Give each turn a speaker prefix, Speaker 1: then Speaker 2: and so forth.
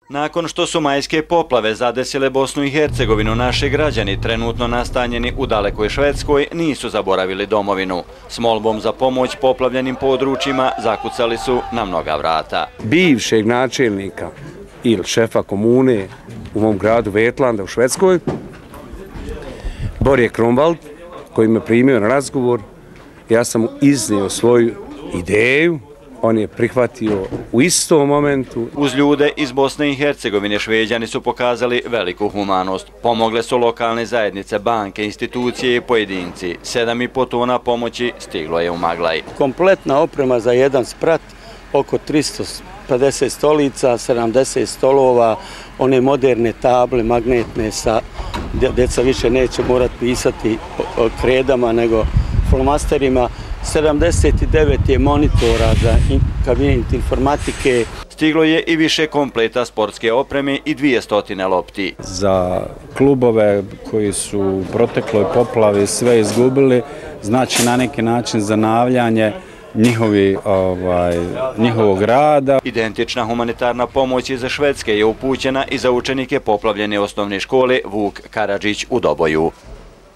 Speaker 1: Nakon što su majske poplave zadesile Bosnu i Hercegovinu, naši građani trenutno nastanjeni u dalekoj Švedskoj nisu zaboravili domovinu. S molbom za pomoć poplavljenim područjima zakucali su na mnoga vrata.
Speaker 2: Bivšeg načelnika ili šefa komune u mom gradu Vetlanda u Švedskoj, Borje Kronvald, koji me primio na razgovor, ja sam mu iznio svoju ideju. On je prihvatio u istom momentu.
Speaker 1: Uz ljude iz Bosne i Hercegovine Šveđani su pokazali veliku humanost. Pomogle su lokalne zajednice, banke, institucije i pojedinci. 7,5 tona pomoći stiglo je u Maglaj.
Speaker 3: Kompletna oprema za jedan sprat, oko 350 stolica, 70 stolova, one moderne table, magnetne, djeca više neće morati pisati kredama nego flomasterima. 79 je monitora za kabinet informatike.
Speaker 1: Stiglo je i više kompleta sportske opreme i 200 lopti.
Speaker 4: Za klubove koji su u protekloj poplavi sve izgubili, znači na neki način zanavljanje njihovog rada.
Speaker 1: Identična humanitarna pomoć iz Švedske je upućena i za učenike poplavljene osnovne škole Vuk Karadžić u Doboju.